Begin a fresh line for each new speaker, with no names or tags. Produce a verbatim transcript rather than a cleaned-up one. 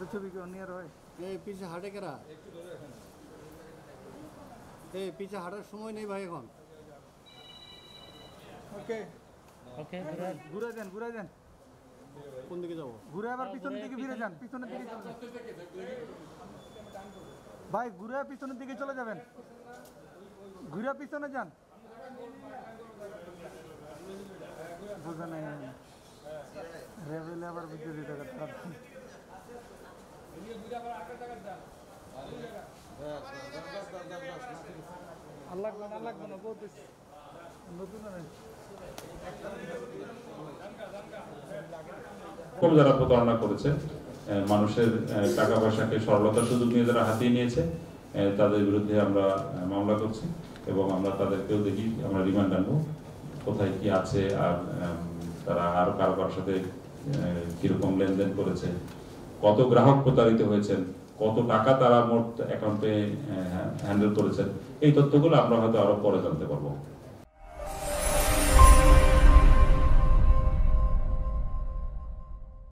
ছবি কেউ নিয়ে রয়
এই পিছে হাঁটে কেরা এই পিছে হাঁটার সময় নেই ভাই এখন।
ওকে
ওকে
ঘুরে যান ঘুরে যান
কোন দিকে যাবো?
ঘুরে আবার পিছনের দিকে ফিরে যান পিছনের দিকে চলে যান। ভাই ঘুরে পিছনের দিকে চলে যাবেন ঘুরে পিছনে যান বুঝা নাই রেবেলে আবার বুঝতে দিতে আল্লাহ আল্লাহ না বহুত নতুন
কম যারা প্রতারণা করেছে, মানুষের টাকা পয়সাকে সরলতার সুযোগ নিয়ে যারা হাতিয়ে নিয়েছে, তাদের বিরুদ্ধে আমরা মামলা করছি এবং আমরা তাদেরকেও দেখি আমরা রিমান্ড আনবো কোথায় কি আছে, আর তারা আরো কারো কারোর সাথে কিরকম লেনদেন করেছে, কত গ্রাহক প্রতারিত হয়েছেন, কত টাকা তারা মোট অ্যাকাউন্টে হ্যান্ডেল করেছেন, এই তথ্যগুলো আমরা হয়তো আরো পরে জানতে পারবো।